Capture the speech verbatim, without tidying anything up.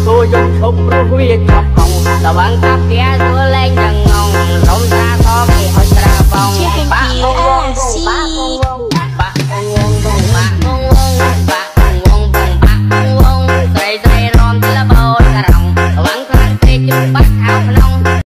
โซยนชมรู้วิจับกองระวังกับแกตัวแรงยัง